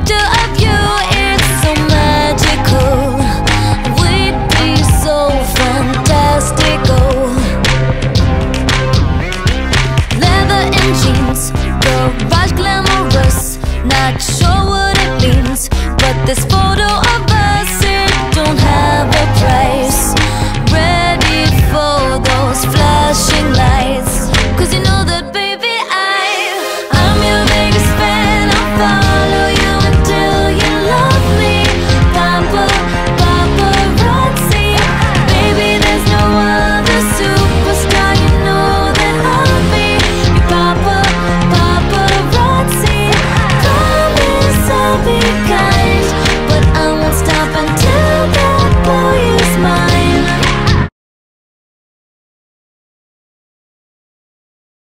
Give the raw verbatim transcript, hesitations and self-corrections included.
picture of you, it's so magical. We'd be so fantastical. Leather and jeans, garage glamorous. Not sure what it means, but this.